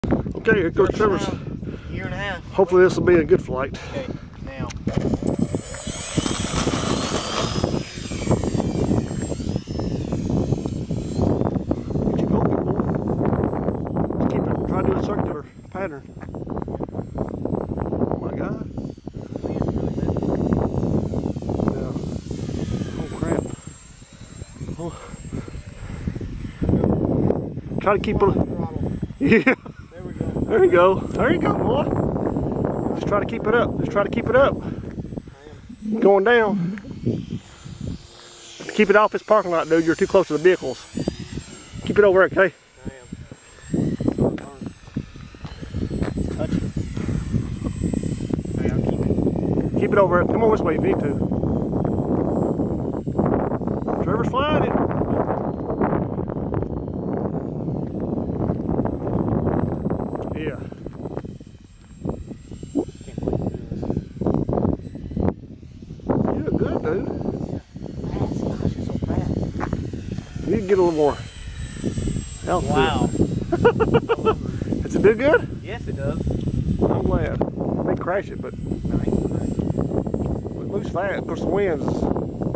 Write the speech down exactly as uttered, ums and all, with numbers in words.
Okay, here goes Trevor's. Year and a half. Hopefully this will be a good flight. Okay, now. Get you going, big boy. Keep it, try to do a circular pattern. Oh my God. Yeah. Oh crap. Oh. Try to keep it. Yeah. There we go. There you go. There you go, boy. Just try to keep it up. Just try to keep it up. Going down. Keep it off this parking lot, dude. You're too close to the vehicles. Keep it over, okay? I am. Touch it. Okay, I'll keep it. Keep it over. Come on this way if you need to. Trevor's flying it. Yeah. You look good, dude. You can get a little more altitude. Wow. Does it do good? Yes, it does. I'm glad. I may crash it, but it moves fast. Of course, the winds.